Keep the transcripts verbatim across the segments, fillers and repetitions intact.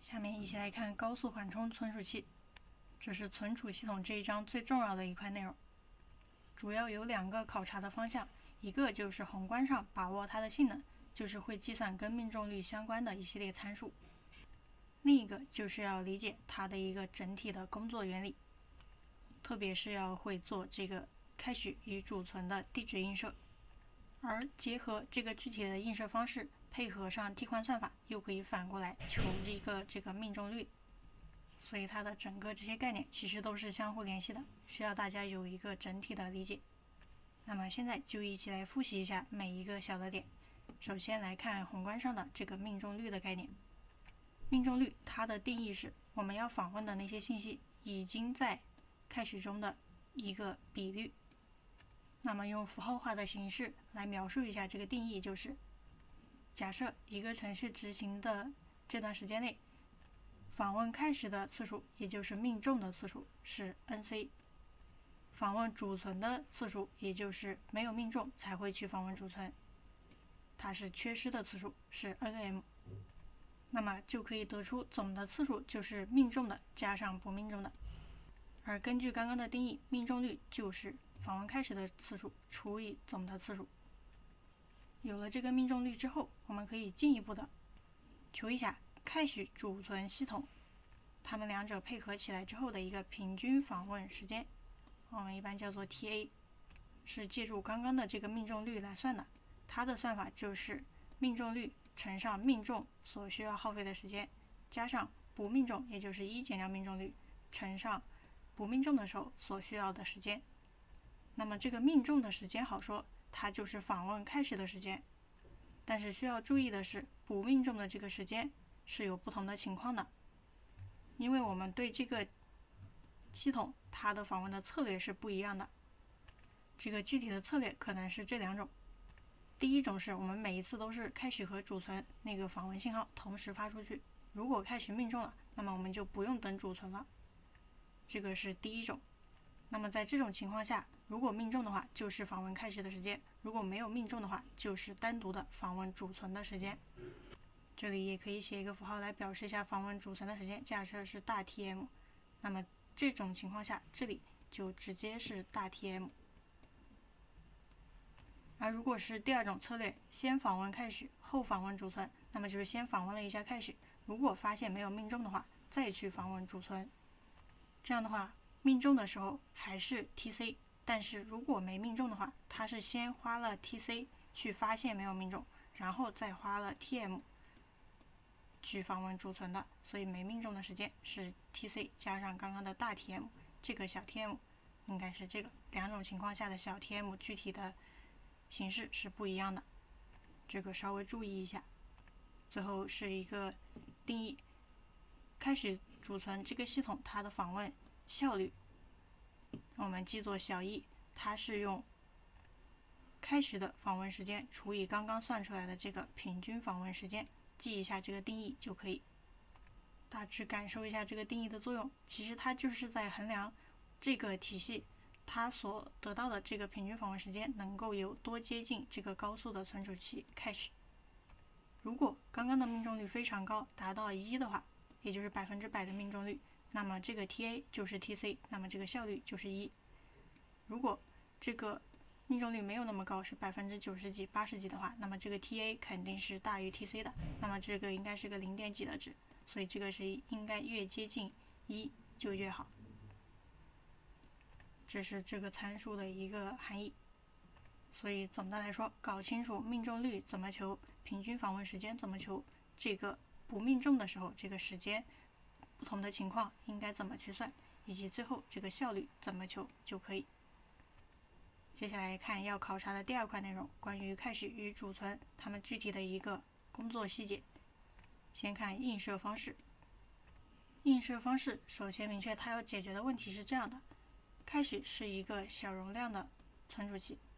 下面一起来看高速缓冲存储器，这是存储系统这一章最重要的一块内容，主要有两个考察的方向，一个就是宏观上把握它的性能，就是会计算跟命中率相关的一系列参数；另一个就是要理解它的一个整体的工作原理，特别是要会做这个开许与储存的地址映射，而结合这个具体的映射方式，配合上替换算法，又可以反过来求一个这个命中率。所以它的整个这些概念其实都是相互联系的，需要大家有一个整体的理解。那么现在就一起来复习一下每一个小的点。首先来看宏观上的这个命中率的概念。命中率它的定义是我们要访问的那些信息已经在开许中的一个比率。那么用符号化的形式来描述一下这个定义，就是假设一个程序执行的这段时间内，访问开始的次数，也就是命中的次数是 N C， 访问储存的次数，也就是没有命中才会去访问储存，它是缺失的次数是 N M， 那么就可以得出总的次数就是命中的加上不命中的。而根据刚刚的定义，命中率就是访问开始的次数除以总的次数。有了这个命中率之后，我们可以进一步的求一下开许储存系统它们两者配合起来之后的一个平均访问时间，我们一般叫做 T A， 是借助刚刚的这个命中率来算的。它的算法就是命中率乘上命中所需要耗费的时间，加上不命中，也就是一减掉命中率乘上不命中的时候所需要的时间。那么这个命中的时间好说，它就是访问开始的时间，但是需要注意的是，不命中的这个时间是有不同的情况的，因为我们对这个系统它的访问的策略是不一样的。这个具体的策略可能是这两种。第一种是我们每一次都是开许和储存那个访问信号同时发出去，如果开许命中了，那么我们就不用等储存了，这个是第一种。那么在这种情况下，如果命中的话就是访问开始的时间，如果没有命中的话就是单独的访问储存的时间。这里也可以写一个符号来表示一下访问储存的时间，假设是大 T M， 那么这种情况下这里就直接是大 T M。 而如果是第二种策略，先访问开许后访问储存，那么就是先访问了一下开许，如果发现没有命中的话再去访问储存。这样的话命中的时候还是 T C， 但是如果没命中的话，它是先花了 T C 去发现没有命中，然后再花了 T M 去访问储存的，所以没命中的时间是 T C 加上刚刚的大 T M， 这个小 T M 应该是这个。两种情况下的小 T M 具体的形式是不一样的，这个稍微注意一下。最后是一个定义，开始储存这个系统它的访问效率，我们记作小 e， 它是用开始的访问时间除以刚刚算出来的这个平均访问时间，记一下这个定义就可以。大致感受一下这个定义的作用，其实它就是在衡量这个体系它所得到的这个平均访问时间能够有多接近这个高速的存储器开始。如果刚刚的命中率非常高，达到一的话，也就是百分之百的命中率，那么这个 T A 就是 T C， 那么这个效率就是一。如果这个命中率没有那么高，是百分之九十几、八十几的话，那么这个 T A 肯定是大于 T C 的，那么这个应该是个零点几的值，所以这个是应该越接近一就越好。这是这个参数的一个含义。所以总的来说，搞清楚命中率怎么求，平均访问时间怎么求，这个不命中的时候这个时间不同的情况应该怎么去算，以及最后这个效率怎么求就可以。接下来看要考察的第二块内容，关于开许与储存它们具体的一个工作细节。先看映射方式。映射方式首先明确它要解决的问题是这样的，开许是一个小容量的存储器，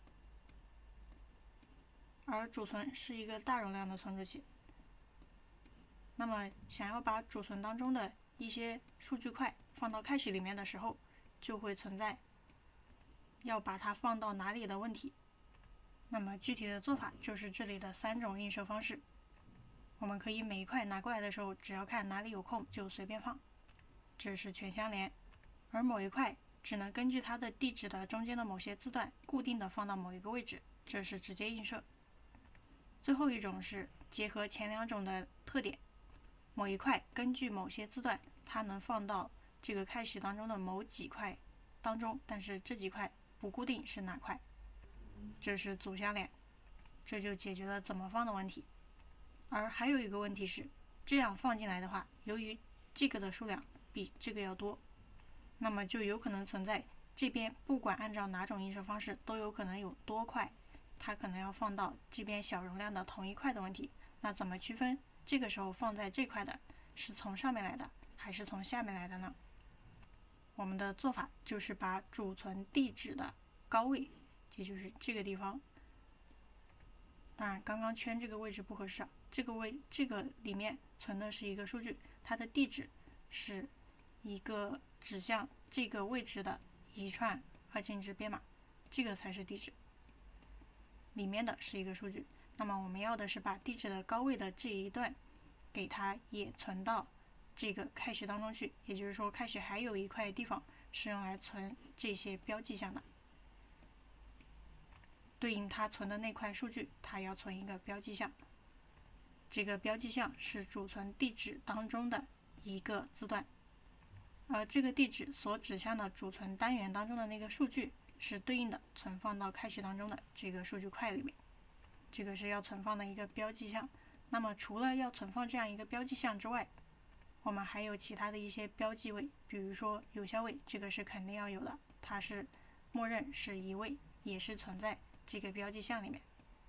而储存是一个大容量的存储器。那么想要把储存当中的一些数据块放到开许里面的时候，就会存在要把它放到哪里的问题。那么具体的做法就是这里的三种映射方式。 我们可以每一块拿过来的时候，只要看哪里有空就随便放，这是全相连。而某一块只能根据它的地址的中间的某些字段固定的放到某一个位置，这是直接映射。最后一种是结合前两种的特点，某一块根据某些字段，它能放到这个开始当中的某几块当中，但是这几块不固定是哪块，这是组相连，这就解决了怎么放的问题。而还有一个问题是，这样放进来的话，由于这个的数量比这个要多，那么就有可能存在这边不管按照哪种映射方式都有可能有多块，它可能要放到这边小容量的同一块的问题。那怎么区分这个时候放在这块的是从上面来的还是从下面来的呢？我们的做法就是把储存地址的高位，也就是这个地方，当然刚刚圈这个位置不合适啊，这个位这个里面存的是一个数据，它的地址是一个指向这个位置的一串二进制编码，这个才是地址，里面的是一个数据。那么我们要的是把地址的高位的这一段给它也存到这个开始当中去，也就是说开始还有一块地方是用来存这些标记项的，对应它存的那块数据，它要存一个标记项，这个标记项是储存地址当中的一个字段，而这个地址所指向的储存单元当中的那个数据是对应的存放到开始当中的这个数据块里面，这个是要存放的一个标记项。那么除了要存放这样一个标记项之外，我们还有其他的一些标记位，比如说有效位，这个是肯定要有的，它是默认是一位，也是存在这个标记项里面，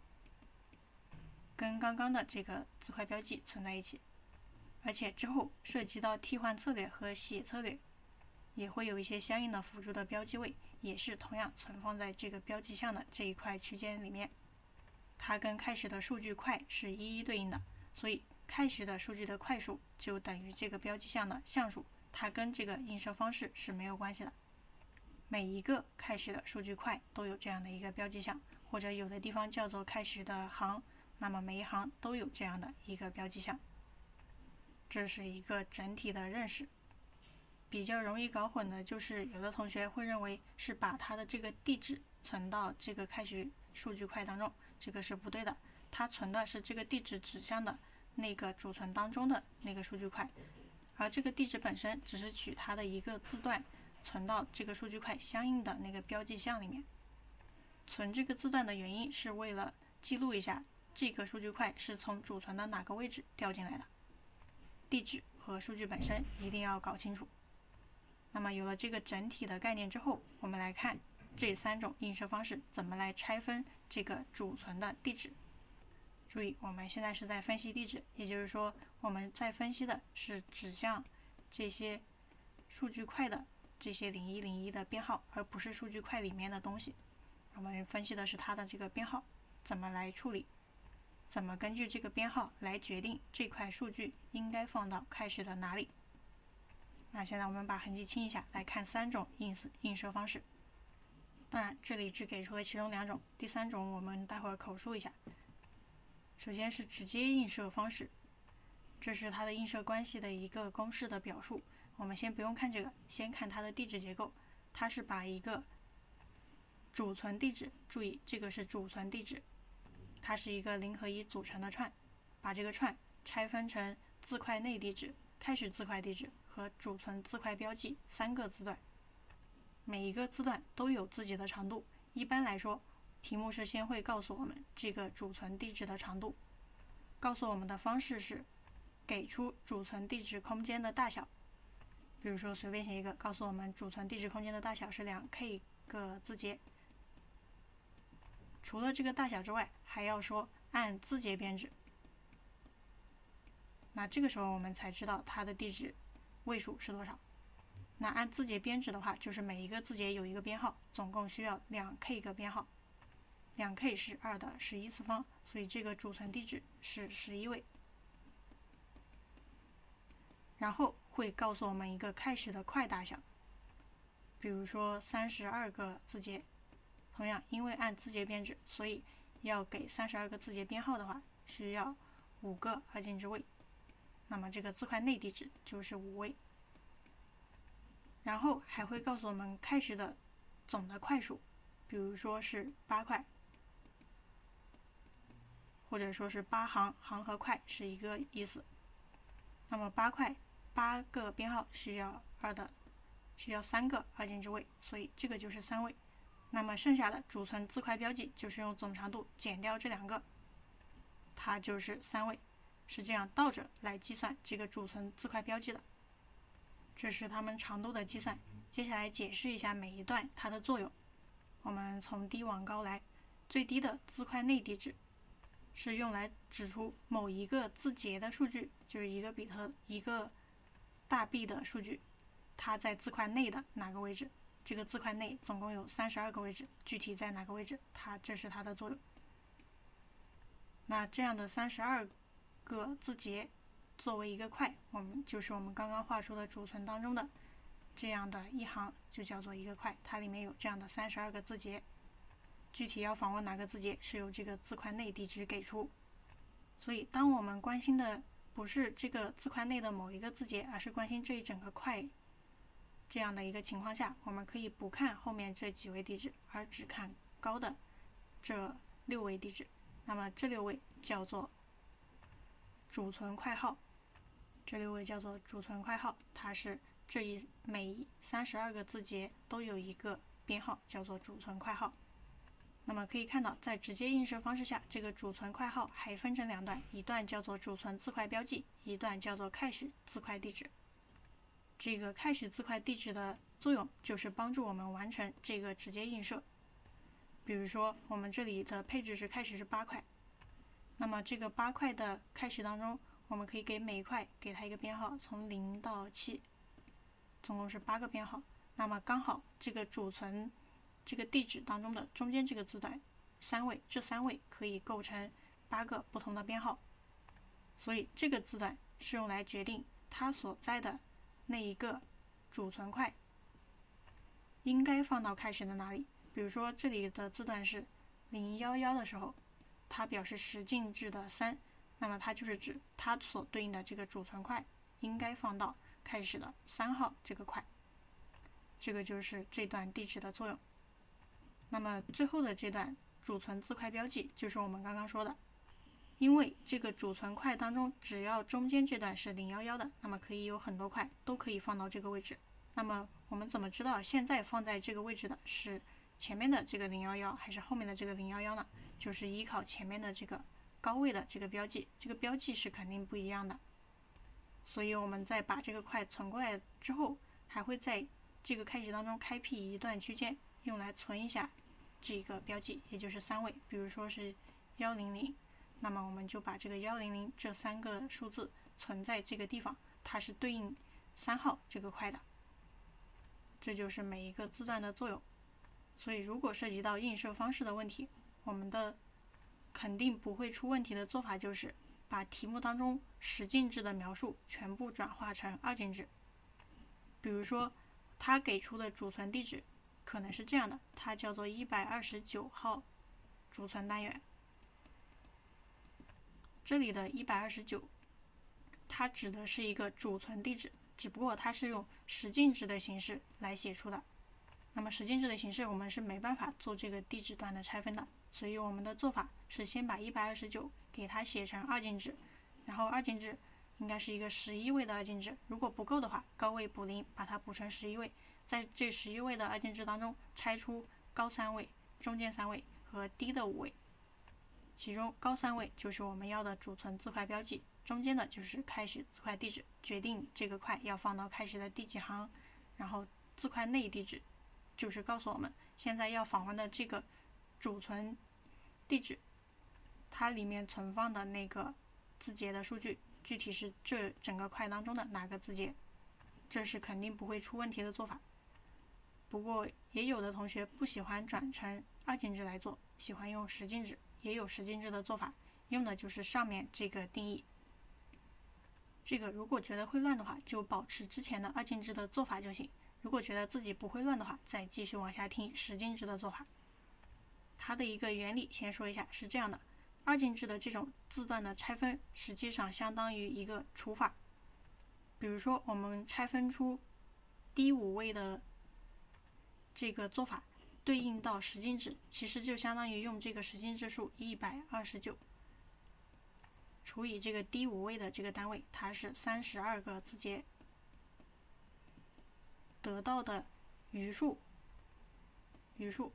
跟刚刚的这个字块标记存在一起。而且之后涉及到替换策略和写策略，也会有一些相应的辅助的标记位，也是同样存放在这个标记项的这一块区间里面。它跟开始的数据块是一一对应的，所以开始的数据的块数就等于这个标记项的项数，它跟这个映射方式是没有关系的。每一个开始的数据块都有这样的一个标记项，或者有的地方叫做开始的行，那么每一行都有这样的一个标记项。这是一个整体的认识。比较容易搞混的就是有的同学会认为是把它的这个地址存到这个开始数据块当中，这个是不对的，它存的是这个地址指向的那个储存当中的那个数据块，而这个地址本身只是取它的一个字段存到这个数据块相应的那个标记项里面。存这个字段的原因是为了记录一下这个数据块是从储存的哪个位置调进来的，地址和数据本身一定要搞清楚。那么有了这个整体的概念之后，我们来看这三种映射方式怎么来拆分这个储存的地址。注意，我们现在是在分析地址，也就是说我们在分析的是指向这些数据块的这些零一零一的编号，而不是数据块里面的东西。我们分析的是它的这个编号怎么来处理，怎么根据这个编号来决定这块数据应该放到开始的哪里。那现在我们把痕迹清一下，来看三种映映射方式。当然这里只给出了其中两种，第三种我们待会儿口述一下。首先是直接映射方式，这是它的映射关系的一个公式的表述。我们先不用看这个，先看它的地址结构。它是把一个储存地址，注意这个是储存地址，它是一个零和一组成的串，把这个串拆分成字块内地址、开始字块地址和储存字块标记三个字段，每一个字段都有自己的长度。一般来说，题目是先会告诉我们这个储存地址的长度，告诉我们的方式是给出储存地址空间的大小，比如说随便写一个，告诉我们储存地址空间的大小是 两 K 个字节。除了这个大小之外，还要说按字节编制。那这个时候我们才知道它的地址位数是多少。那按字节编制的话，就是每一个字节有一个编号，总共需要 两 K 个编号。两 K 是二的十一次方，所以这个储存地址是十一位。然后会告诉我们一个开始的块大小，比如说三十二个字节。同样，因为按字节编制，所以要给三十二个字节编号的话，需要五个二进制位，那么这个字块内地址就是五位。然后还会告诉我们开始的总的块数，比如说是八块，或者说是八行，行和块是一个意思。那么八块八个编号需要二的，需要三个二进制位，所以这个就是三位。那么剩下的储存字块标记就是用总长度减掉这两个，它就是三位，是这样倒着来计算这个储存字块标记的。这是它们长度的计算。接下来解释一下每一段它的作用。我们从低往高来，最低的字块内地址是用来指出某一个字节的数据，就是一个比特一个大 B 的数据，它在字块内的哪个位置。这个字块内总共有三十二个位置，具体在哪个位置，它这是它的作用。那这样的三十二个字节作为一个块，我们就是我们刚刚画出的储存当中的这样的一行，就叫做一个块，它里面有这样的三十二个字节。具体要访问哪个字节，是由这个字块内地址给出。所以当我们关心的不是这个字块内的某一个字节，而是关心这一整个块这样的一个情况下，我们可以不看后面这几位地址，而只看高的这六位地址。那么这六位叫做储存块号，这六位叫做储存块号，它是这一每三十二个字节都有一个编号，叫做储存块号。那么可以看到，在直接映射方式下，这个储存块号还分成两段，一段叫做储存字块标记，一段叫做 cache 字块地址。这个 cache 字块地址的作用就是帮助我们完成这个直接映射。比如说我们这里的配置是开始是八块，那么这个八块的cache当中，我们可以给每一块给它一个编号，从零到七，总共是八个编号。那么刚好这个储存这个地址当中的中间这个字段三位，这三位可以构成八个不同的编号，所以这个字段是用来决定它所在的那一个储存块应该放到开始的哪里。比如说这里的字段是零一一的时候，它表示十进制的三，那么它就是指它所对应的这个储存块应该放到开始的三号这个块。这个就是这段地址的作用。那么最后的这段储存字块标记就是我们刚刚说的，因为这个储存块当中只要中间这段是零一一的，那么可以有很多块都可以放到这个位置。那么我们怎么知道现在放在这个位置的是前面的这个零一一还是后面的这个零一一呢？就是依靠前面的这个高位的这个标记，这个标记是肯定不一样的。所以我们在把这个块存过来之后，还会在这个开始当中开辟一段区间，用来存一下这个标记，也就是三位，比如说是一零零，那么我们就把这个一零零这三个数字存在这个地方，它是对应三号这个块的。这就是每一个字段的作用。所以如果涉及到映射方式的问题，我们的肯定不会出问题的做法就是把题目当中十进制的描述全部转化成二进制。比如说它给出的储存地址可能是这样的，它叫做一百二十九号储存单元。这里的一百二十九它指的是一个储存地址，只不过它是用十进制的形式来写出的。那么十进制的形式我们是没办法做这个地址段的拆分的，所以我们的做法是先把一百二十九给它写成二进制，然后二进制应该是一个十一位的二进制，如果不够的话，高位补零，把它补成十一位，在这十一位的二进制当中拆出高三位、中间三位和低的五位，其中高三位就是我们要的储存字块标记，中间的就是开始字块地址，决定这个块要放到开始的第几行，然后字块内地址就是告诉我们现在要访问的这个储存地址，它里面存放的那个字节的数据具体是这整个块当中的哪个字节，这是肯定不会出问题的做法。不过也有的同学不喜欢转成二进制来做，喜欢用十进制，也有十进制的做法，用的就是上面这个定义。这个如果觉得会乱的话，就保持之前的二进制的做法就行。如果觉得自己不会乱的话，再继续往下听十进制的做法。它的一个原理先说一下，是这样的， 二进制的这种字段的拆分，实际上相当于一个除法。比如说，我们拆分出第五位的这个做法，对应到十进制，其实就相当于用这个十进制数一百二十九除以这个第五位的这个单位，它是三十二个字节，得到的余数，余数，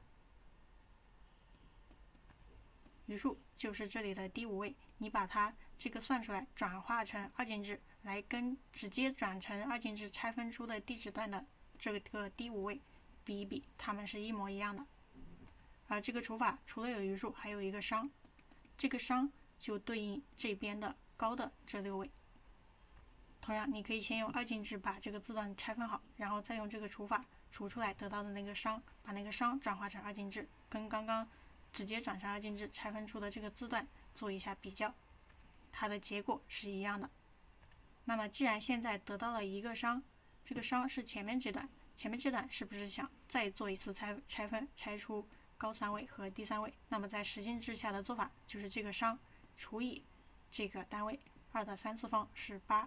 余数就是这里的第五位。你把它这个算出来，转化成二进制，来跟直接转成二进制拆分出的地址段的这个第五位比一比，它们是一模一样的。而这个除法除了有余数，还有一个商，这个商就对应这边的高的这六位。同样，你可以先用二进制把这个字段拆分好，然后再用这个除法除出来得到的那个商，把那个商转化成二进制，跟刚刚直接转成二进制拆分出的这个字段做一下比较，它的结果是一样的。那么既然现在得到了一个商，这个商是前面这段，前面这段是不是想再做一次拆拆分，拆出高三位和低三位？那么在十进制下的做法就是这个商除以这个单位二的三次方是八，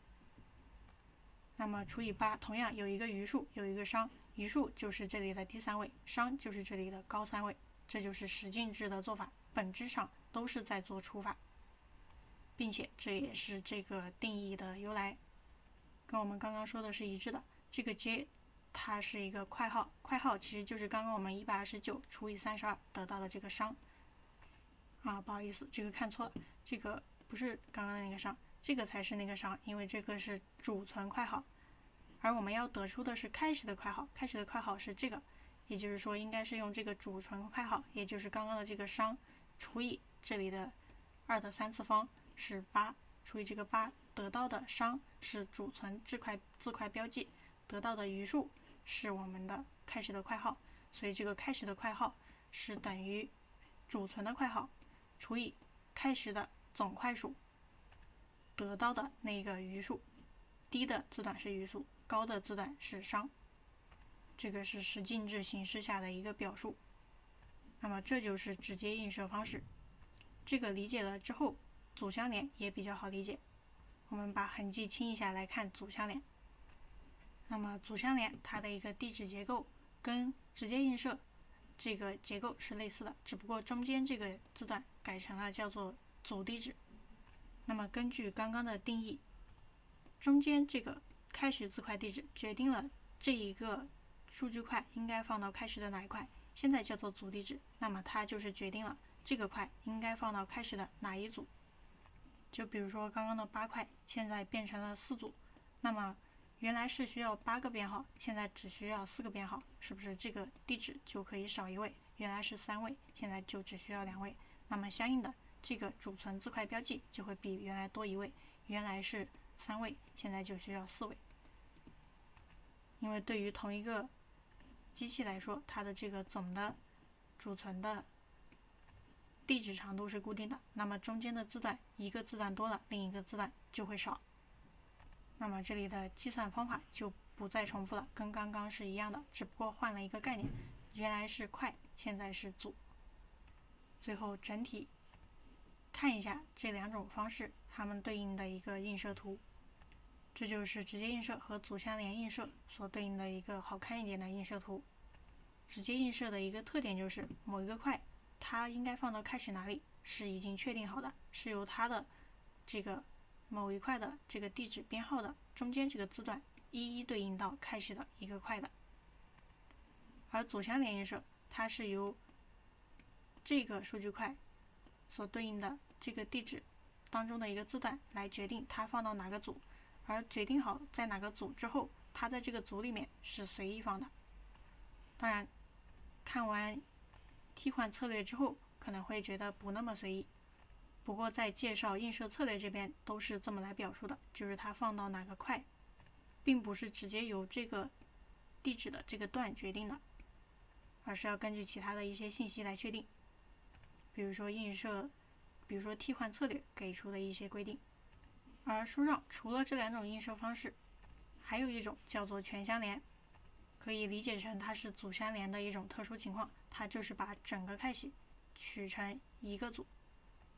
那么除以八，同样有一个余数，有一个商，余数就是这里的第三位，商就是这里的高三位，这就是十进制的做法，本质上都是在做除法，并且这也是这个定义的由来，跟我们刚刚说的是一致的。这个 J 它是一个括号，括号其实就是刚刚我们一百二十九除以三十二得到的这个商。啊，不好意思，这个看错了，这个不是刚刚的那个商，这个才是那个商，因为这个是主存括号，而我们要得出的是开始的括号，开始的括号是这个，也就是说应该是用这个主存括号，也就是刚刚的这个商除以这里的二的三次方是八，除以这个八得到的商是主存字块字块标记，得到的余数是我们的开始的括号，所以这个开始的括号是等于主存的括号除以开始的总块数得到的那个余数，低的字段是余数，高的字段是商，这个是十进制形式下的一个表述。那么这就是直接映射方式，这个理解了之后，组相连也比较好理解。我们把痕迹清一下来看组相连。那么组相连它的一个地址结构跟直接映射这个结构是类似的，只不过中间这个字段改成了叫做组地址。那么根据刚刚的定义，中间这个开始字块地址决定了这一个数据块应该放到开始的哪一块，现在叫做组地址，那么它就是决定了这个块应该放到开始的哪一组。就比如说刚刚的八块现在变成了四组，那么原来是需要八个编号，现在只需要四个编号，是不是这个地址就可以少一位？原来是三位，现在就只需要两位，那么相应的这个主存字块标记就会比原来多一位，原来是三位，现在就需要四位。因为对于同一个机器来说，它的这个总的主存的地址长度是固定的，那么中间的字段一个字段多了，另一个字段就会少。那么这里的计算方法就不再重复了，跟刚刚是一样的，只不过换了一个概念，原来是块，现在是组。最后整体看一下这两种方式它们对应的一个映射图，这就是直接映射和组相连映射所对应的一个好看一点的映射图。直接映射的一个特点就是某一个块它应该放到开始哪里是已经确定好的，是由它的这个某一块的这个地址编号的中间这个字段一一对应到开始的一个块的。而组相连映射它是由这个数据块所对应的这个地址当中的一个字段来决定它放到哪个组，而决定好在哪个组之后，它在这个组里面是随意放的。当然看完替换策略之后可能会觉得不那么随意，不过在介绍映射策略这边都是这么来表述的，就是它放到哪个块并不是直接由这个地址的这个段决定的，而是要根据其他的一些信息来确定，比如说映射比如说替换策略给出的一些规定。而书上除了这两种映射方式，还有一种叫做全相连，可以理解成它是组相连的一种特殊情况，它就是把整个开启取成一个组。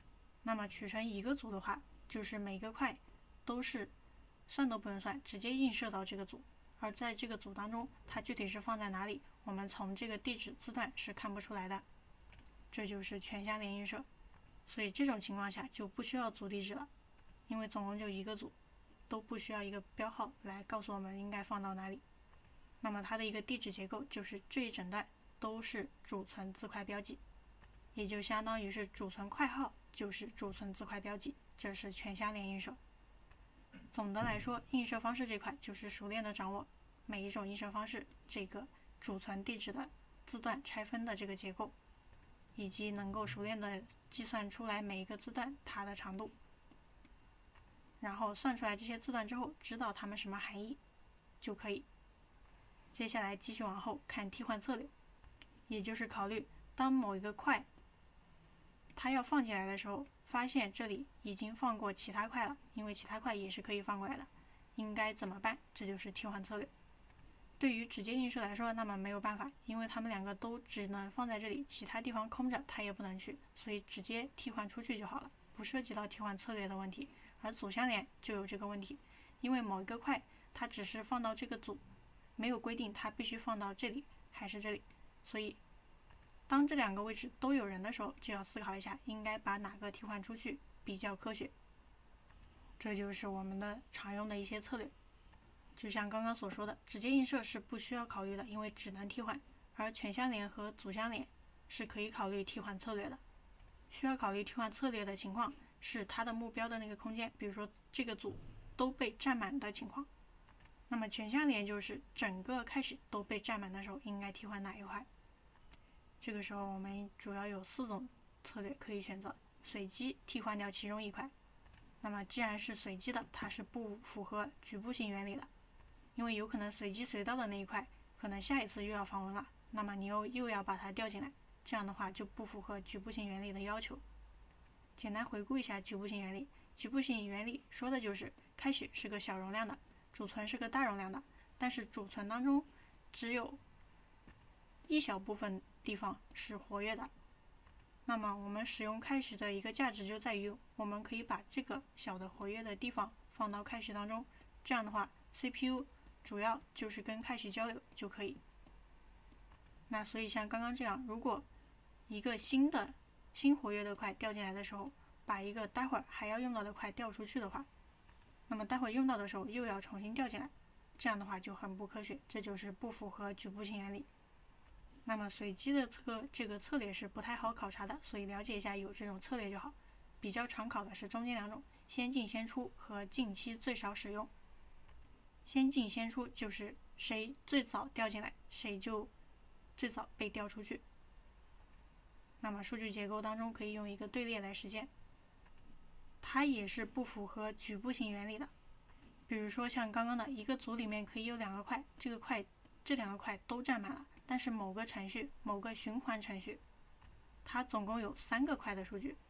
那么取成一个组的话，就是每个块都是算都不用算，直接映射到这个组。而在这个组当中，它具体是放在哪里，我们从这个地址字段是看不出来的。这就是全相连映射。所以这种情况下就不需要组地址了，因为总共就一个组，都不需要一个标号来告诉我们应该放到哪里。那么它的一个地址结构就是这一整段都是主存字块标记，也就相当于是主存块号就是主存字块标记，这是全相连映射。总的来说，映射方式这块就是熟练的掌握每一种映射方式这个主存地址的字段拆分的这个结构，以及能够熟练的计算出来每一个字段它的长度，然后算出来这些字段之后，知道它们什么含义就可以。接下来继续往后看替换策略，也就是考虑当某一个块它要放进来的时候，发现这里已经放过其他块了，因为其他块也是可以放过来的，应该怎么办？这就是替换策略。对于直接映射来说，那么没有办法，因为它们两个都只能放在这里，其他地方空着它也不能去，所以直接替换出去就好了，不涉及到替换策略的问题。而组相连就有这个问题，因为某一个块它只是放到这个组，没有规定它必须放到这里还是这里，所以当这两个位置都有人的时候，就要思考一下应该把哪个替换出去比较科学。这就是我们的常用的一些策略。就像刚刚所说的，直接映射是不需要考虑的，因为只能替换，而全相连和组相连是可以考虑替换策略的。需要考虑替换策略的情况是它的目标的那个空间，比如说这个组都被占满的情况。那么全相连就是整个开始都被占满的时候，应该替换哪一块？这个时候我们主要有四种策略可以选择：随机替换掉其中一块。那么既然是随机的，它是不符合局部性原理的，因为有可能随机随到的那一块，可能下一次又要访问了，那么你又又要把它调进来，这样的话就不符合局部性原理的要求。简单回顾一下局部性原理，局部性原理说的就是开许是个小容量的，主存是个大容量的，但是主存当中只有一小部分地方是活跃的。那么我们使用开许的一个价值就在于，我们可以把这个小的活跃的地方放到开许当中，这样的话 C P U 主要就是跟开许交流就可以。那所以像刚刚这样，如果一个新的新活跃的块调进来的时候，把一个待会儿还要用到的块调出去的话，那么待会儿用到的时候又要重新调进来，这样的话就很不科学，这就是不符合局部性原理。那么随机的策这个策略是不太好考察的，所以了解一下有这种策略就好。比较常考的是中间两种，先进先出和近期最少使用。先进先出就是谁最早调进来，谁就最早被调出去。那么数据结构当中可以用一个队列来实现，它也是不符合局部性原理的。比如说像刚刚的一个组里面可以有两个块，这个块这两个块都占满了，但是某个程序某个循环程序它总共有三个块的数据。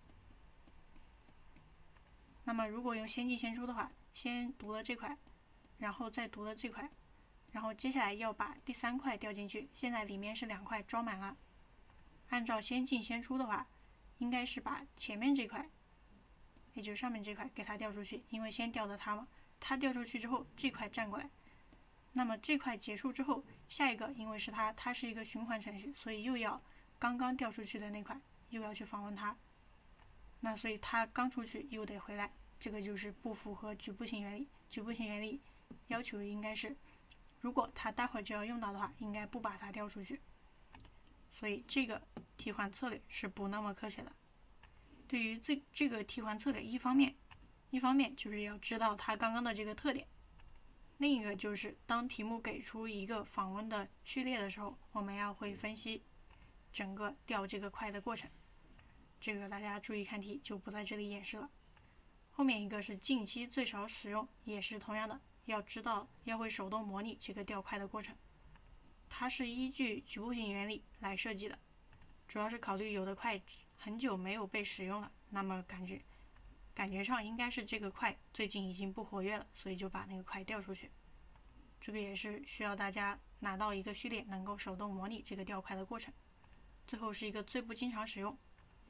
那么如果用先进先出的话，先读了这块，然后再读了这块，然后接下来要把第三块调进去，现在里面是两块装满了。按照先进先出的话，应该是把前面这块，也就是上面这块给它调出去，因为先调的它嘛，它调出去之后这块占过来，那么这块结束之后，下一个因为是它，它是一个循环程序，所以又要刚刚调出去的那块又要去访问它，那所以它刚出去又得回来，这个就是不符合局部性原理。局部性原理要求应该是，如果它待会儿就要用到的话，应该不把它调出去，所以这个替换策略是不那么科学的。对于这这个替换策略，一方面一方面就是要知道它刚刚的这个特点，另一个就是当题目给出一个访问的序列的时候，我们要会分析整个调这个块的过程，这个大家注意看题，就不在这里演示了。后面一个是近期最少使用，也是同样的，要知道要会手动模拟这个调块的过程，它是依据局部性原理来设计的，主要是考虑有的块很久没有被使用了，那么感觉感觉上应该是这个块最近已经不活跃了，所以就把那个块调出去。这个也是需要大家拿到一个序列，能够手动模拟这个调块的过程。最后是一个最不经常使用，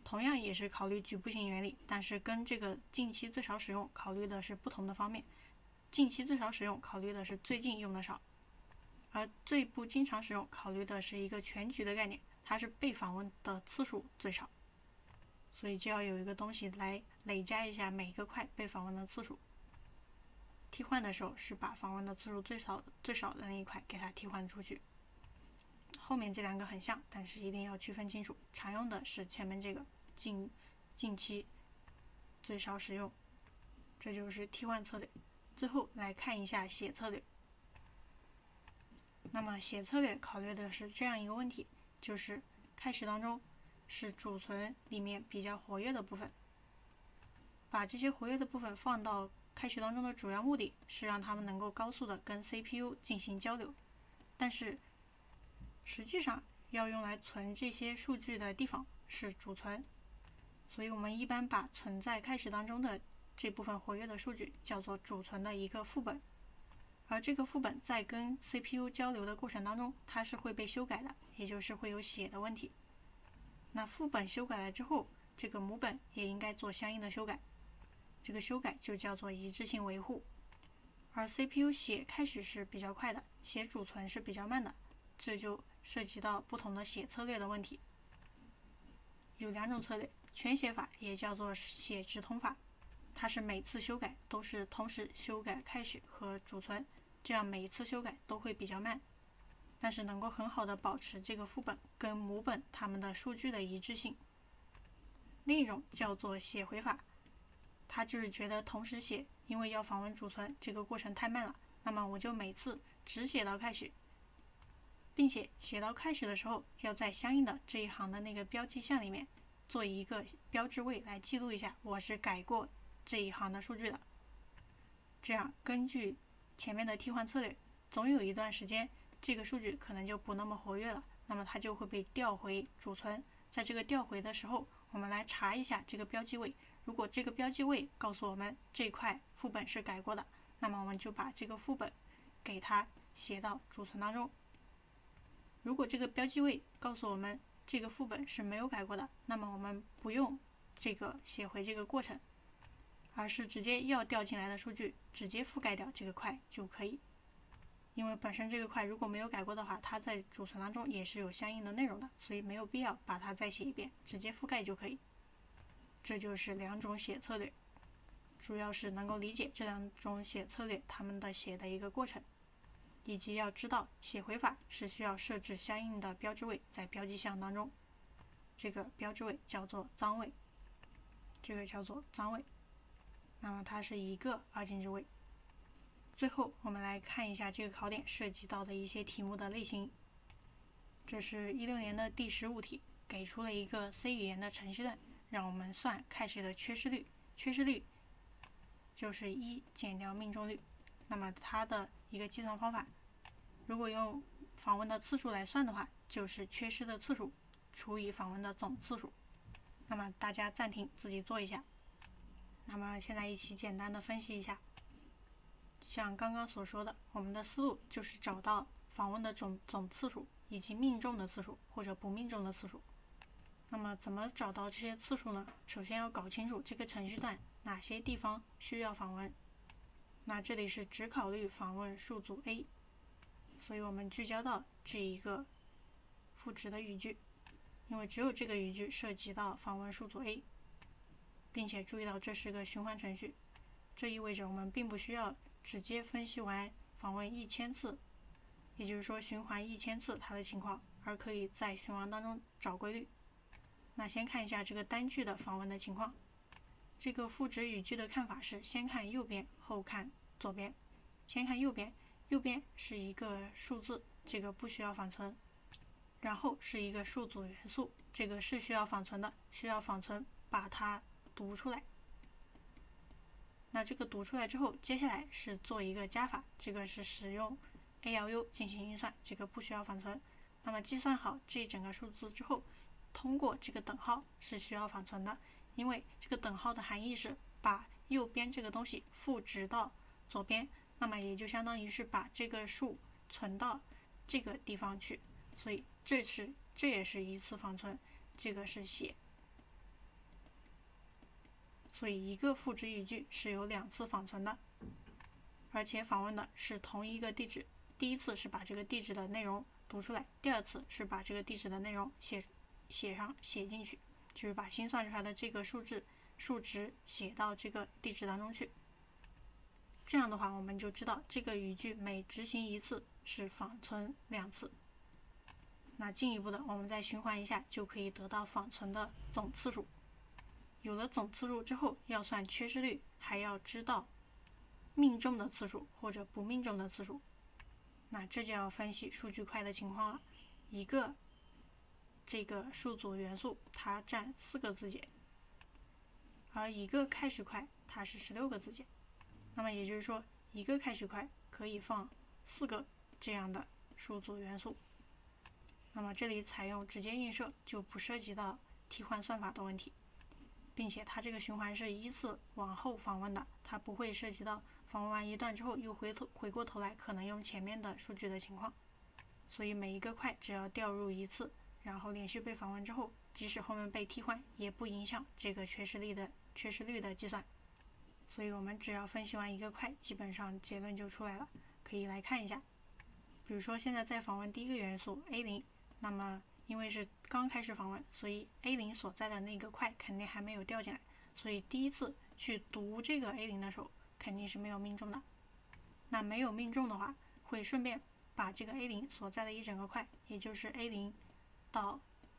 同样也是考虑局部性原理，但是跟这个近期最少使用考虑的是不同的方面。近期最少使用考虑的是最近用的少，而最不经常使用考虑的是一个全局的概念，它是被访问的次数最少，所以就要有一个东西来累加一下每一个块被访问的次数。替换的时候是把访问的次数最少最少的那一块给它替换出去。后面这两个很像，但是一定要区分清楚，常用的是前面这个近近期最少使用，这就是替换策略。最后来看一下写策略。那么写策略考虑的是这样一个问题，就是开始当中是主存里面比较活跃的部分，把这些活跃的部分放到开始当中的主要目的是让它们能够高速的跟 C P U 进行交流，但是实际上要用来存这些数据的地方是主存，所以我们一般把存在开始当中的这部分活跃的数据叫做主存的一个副本，而这个副本在跟 C P U 交流的过程当中，它是会被修改的，也就是会有写的问题。那副本修改了之后，这个母本也应该做相应的修改，这个修改就叫做一致性维护。而 C P U 写开始是比较快的，写主存是比较慢的，这就涉及到不同的写策略的问题。有两种策略，全写法也叫做写直通法，它是每次修改都是同时修改开始和主存，这样每一次修改都会比较慢，但是能够很好的保持这个副本跟母本它们的数据的一致性。另一种叫做写回法，它就是觉得同时写，因为要访问主存这个过程太慢了，那么我就每次只写到开始，并且写到开始的时候要在相应的这一行的那个标记项里面做一个标志位来记录一下我是改过这一行的数据的。这样根据前面的替换策略，总有一段时间这个数据可能就不那么活跃了，那么它就会被调回主存。在这个调回的时候，我们来查一下这个标记位，如果这个标记位告诉我们这块副本是改过的，那么我们就把这个副本给它写到主存当中。如果这个标记位告诉我们这个副本是没有改过的，那么我们不用这个写回这个过程，而是直接要调进来的数据直接覆盖掉这个块就可以。因为本身这个块如果没有改过的话，它在主存当中也是有相应的内容的，所以没有必要把它再写一遍，直接覆盖就可以。这就是两种写策略，主要是能够理解这两种写策略它们的写的一个过程，以及要知道写回法是需要设置相应的标志位在标记项当中，这个标志位叫做脏位，这个叫做脏位，那么它是一个二进制位。最后我们来看一下这个考点涉及到的一些题目的类型。这是一六年的第十五题，给出了一个 C 语言的程序段，让我们算开始的缺失率，缺失率就是一减掉命中率。那么它的一个计算方法，如果用访问的次数来算的话，就是缺失的次数除以访问的总次数。那么大家暂停自己做一下。那么现在一起简单的分析一下。像刚刚所说的，我们的思路就是找到访问的总总次数以及命中的次数或者不命中的次数。那么怎么找到这些次数呢？首先要搞清楚这个程序段哪些地方需要访问。那这里是只考虑访问数组 A， 所以我们聚焦到这一个赋值的语句，因为只有这个语句涉及到访问数组 A， 并且注意到这是个循环程序，这意味着我们并不需要直接分析完访问一千次，也就是说循环一千次它的情况，而可以在循环当中找规律。那先看一下这个单句的访问的情况。这个赋值语句的看法是先看右边后看左边。先看右边，右边是一个数字，这个不需要仿存，然后是一个数组元素，这个是需要仿存的，需要仿存把它读出来。那这个读出来之后，接下来是做一个加法，这个是使用 A L U 进行运算，这个不需要仿存。那么计算好这整个数字之后，通过这个等号是需要仿存的，因为这个等号的含义是把右边这个东西赋值到左边，那么也就相当于是把这个数存到这个地方去，所以这是这也是一次仿存，这个是写。 所以一个赋值语句是有两次访存的，而且访问的是同一个地址。第一次是把这个地址的内容读出来，第二次是把这个地址的内容写写上写进去，就是把新算出来的这个数字数值写到这个地址当中去。这样的话，我们就知道这个语句每执行一次是访存两次。那进一步的，我们再循环一下，就可以得到访存的总次数。有了总次数之后，要算缺失率，还要知道命中的次数或者不命中的次数。那这就要分析数据块的情况了。一个这个数组元素它占四个字节，而一个开始块它是十六个字节。那么也就是说，一个开始块可以放四个这样的数组元素。那么这里采用直接映射，就不涉及到替换算法的问题，并且它这个循环是依次往后访问的，它不会涉及到访问完一段之后又回头回过头来可能用前面的数据的情况。所以每一个块只要调入一次，然后连续被访问之后，即使后面被替换，也不影响这个缺失率的缺失率的计算。所以我们只要分析完一个块，基本上结论就出来了。可以来看一下，比如说现在在访问第一个元素 A 零， 那么因为是刚开始访问，所以 A 零 所在的那个块肯定还没有调进来，所以第一次去读这个 A 零 的时候肯定是没有命中的。那没有命中的话，会顺便把这个 A 零 所在的一整个块，也就是 A 零 到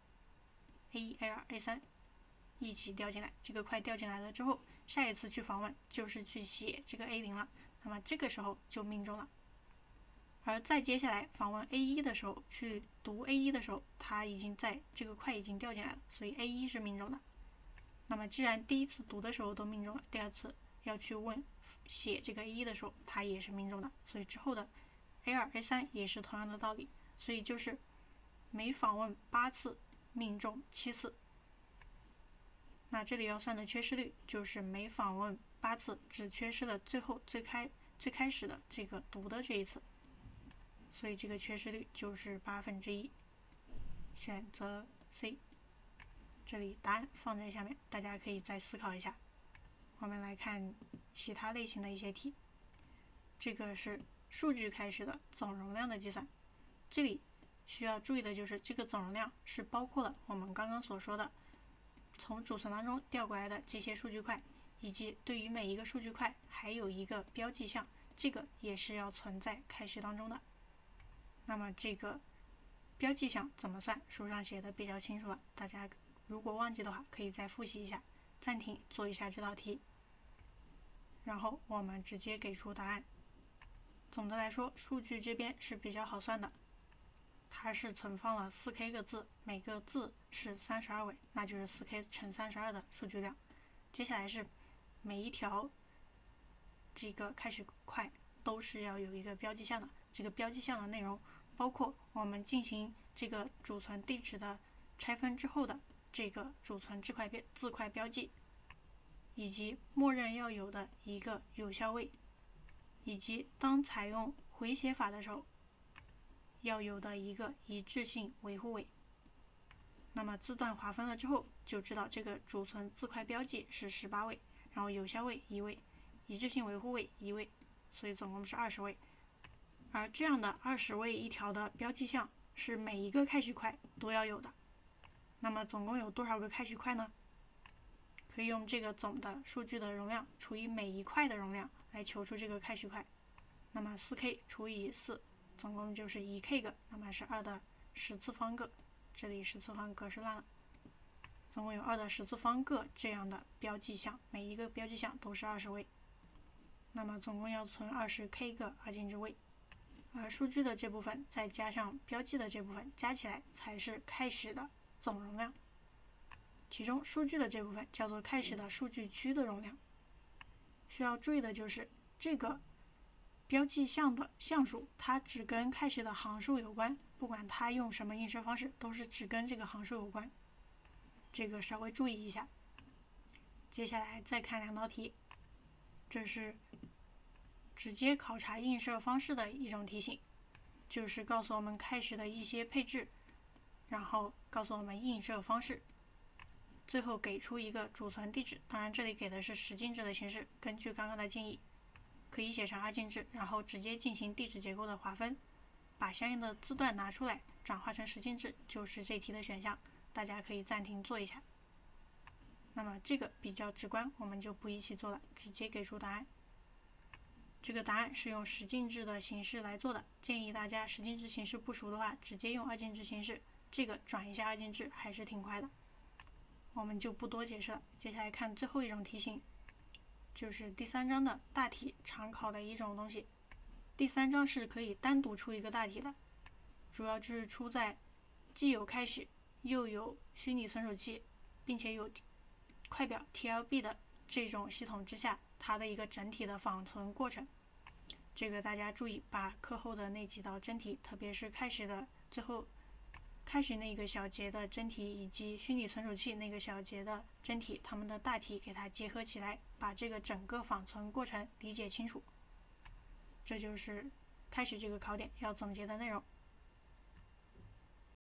A 一、A 二、A 三 一起调进来。这个块调进来了之后，下一次去访问就是去写这个 A 零 了，那么这个时候就命中了。而再接下来访问 A 一 的时候，去读 A 一 的时候，它已经在这个块已经调进来了，所以 A 一 是命中的。那么既然第一次读的时候都命中了，第二次要去问写这个 A 一 的时候，它也是命中的，所以之后的 A 二、A 三 也是同样的道理。所以就是每访问八次命中七次。那这里要算的缺失率就是每访问八次只缺失了最后最开最开始的这个读的这一次，所以这个缺失率就是八分之一。选择 C。这里答案放在下面，大家可以再思考一下。我们来看其他类型的一些题。这个是数据开始的总容量的计算，这里需要注意的就是这个总容量是包括了我们刚刚所说的从主存当中调过来的这些数据块，以及对于每一个数据块还有一个标记项，这个也是要存在开始当中的。那么这个标记项怎么算，书上写的比较清楚了，大家如果忘记的话可以再复习一下，暂停做一下这道题，然后我们直接给出答案。总的来说，数据这边是比较好算的，它是存放了 四K 个字，每个字是三十二位，那就是 四K 乘三十二的数据量。接下来是每一条这个开始块都是要有一个标记项的，这个标记项的内容包括我们进行这个主存地址的拆分之后的这个主存字块字块标记，以及默认要有的一个有效位，以及当采用回写法的时候要有的一个一致性维护位。那么字段划分了之后，就知道这个主存字块标记是十八位，然后有效位一位，一致性维护位一位，所以总共是二十位。而这样的二十位一条的标记项是每一个开始块都要有的。那么总共有多少个开始块呢？可以用这个总的数据的容量除以每一块的容量来求出这个开始块。那么 四K 除以四，总共就是 一K 个，那么是二的十次方个，这里十次方格式乱了，总共有二的十次方个这样的标记项，每一个标记项都是二十位，那么总共要存二十 K 个二进制位。而数据的这部分再加上标记的这部分加起来才是开始的总容量，其中数据的这部分叫做开始的数据区的容量。需要注意的就是这个标记项的项数它只跟开始的行数有关，不管它用什么映射方式都是只跟这个行数有关，这个稍微注意一下。接下来再看两道题，这是直接考察映射方式的一种题型，就是告诉我们开始的一些配置，然后告诉我们映射方式。 最后给出一个储存地址，当然这里给的是十进制的形式，根据刚刚的建议，可以写成二进制，然后直接进行地址结构的划分，把相应的字段拿出来转化成十进制，就是这题的选项，大家可以暂停做一下。那么这个比较直观，我们就不一起做了，直接给出答案。这个答案是用十进制的形式来做的，建议大家十进制形式不熟的话，直接用二进制形式，这个转一下二进制还是挺快的。我们就不多解释了，接下来看最后一种题型，就是第三章的大题常考的一种东西。第三章是可以单独出一个大题的，主要就是出在既有开始又有虚拟存储器，并且有快表 T L B 的这种系统之下，它的一个整体的仿存过程。这个大家注意，把课后的那几道真题，特别是开始的最后开始那个小节的真题，以及虚拟存储器那个小节的真题，它们的大题给它结合起来，把这个整个仿存过程理解清楚。这就是开始这个考点要总结的内容。